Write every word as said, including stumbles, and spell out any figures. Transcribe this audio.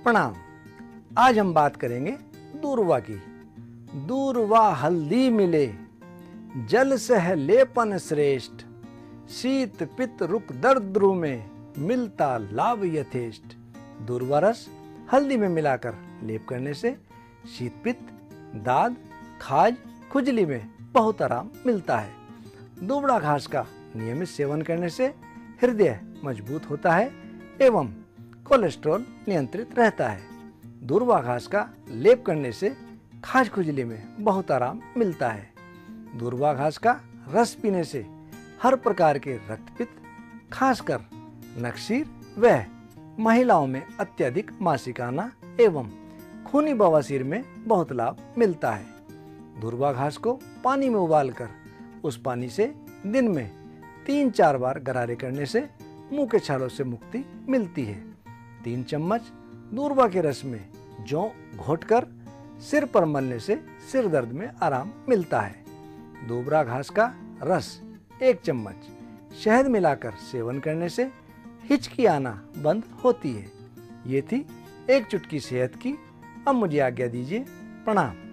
प्रणाम। आज हम बात करेंगे दूर्वा की। दूर्वा हल्दी मिले, जल सह लेपन श्रेष्ठ, शीत पित्त रुक दर्द द्रु में, मिलता लाभ यथेष्ट। दूर्वा रस हल्दी में मिलाकर लेप करने से शीत पित्त, दाद, खाज, खुजली में बहुत आराम मिलता है। दूबड़ा घास का नियमित सेवन करने से हृदय मजबूत होता है एवं कोलेस्ट्रॉल नियंत्रित रहता है। दूर्वा घास का लेप करने से खाज खुजली में बहुत आराम मिलता है। दूर्वा घास का रस पीने से हर प्रकार के रक्तपित्त, खासकर नक्सीर व महिलाओं में अत्यधिक मासिक आना एवं खूनी बवासीर में बहुत लाभ मिलता है। दूर्वा घास को पानी में उबालकर उस पानी से दिन में तीन चार बार गरारे करने से मुंह के छालों से मुक्ति मिलती है। तीन चम्मच दूर्वा के रस में जौ घोटकर सिर पर मलने से सिर दर्द में आराम मिलता है। दूबरा घास का रस एक चम्मच शहद मिलाकर सेवन करने से हिचकी आना बंद होती है। ये थी एक चुटकी सेहत की। अब मुझे आज्ञा दीजिए। प्रणाम।